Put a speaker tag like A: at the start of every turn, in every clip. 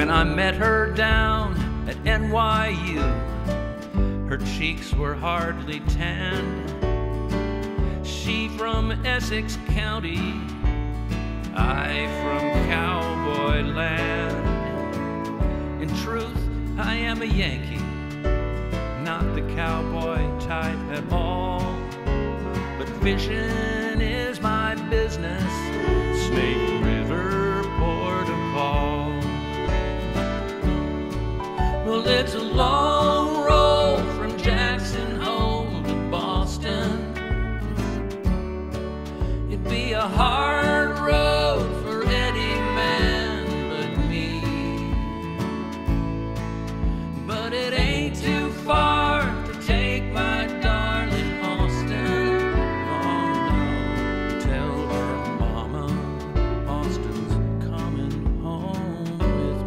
A: When I met her down at NYU, her cheeks were hardly tanned. She from Essex County, I from cowboy land. In truth, I am a Yankee, not the cowboy type at all. But fishing is my business, Snake River port of call. Well, it's a long road from Jackson Hole to Boston. It'd be a hard road for any man but me. But it ain't too far to take my darling Austin. Oh no, tell her mama Austin's coming home with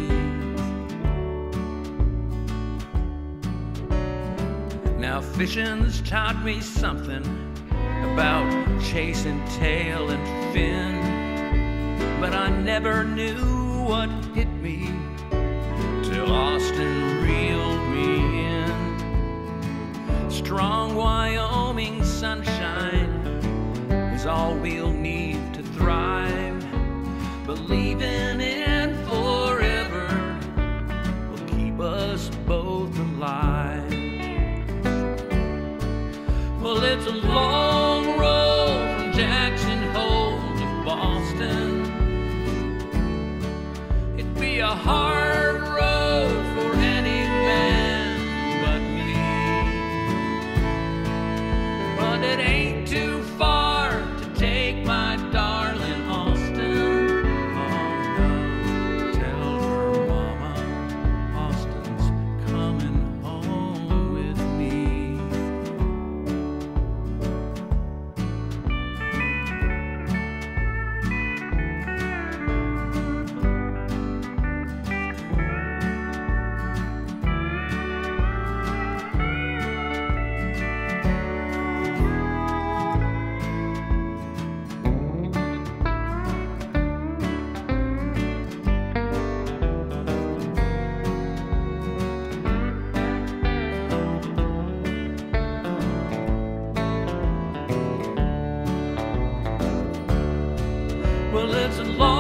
A: me. Now fishing's taught me something about chasing tail and fin, but I never knew what hit me till Austin reeled me in. Strong Wyoming sunshine is all we'll need to thrive. Believing in forever will keep us both alive. Well, it's a long road from Jackson Hole to Boston. It'd be a hard road for any man but me. But it ain't too far to take my darling Austin. Oh no, tell her mama Austin's coming home with me. Well, it's a long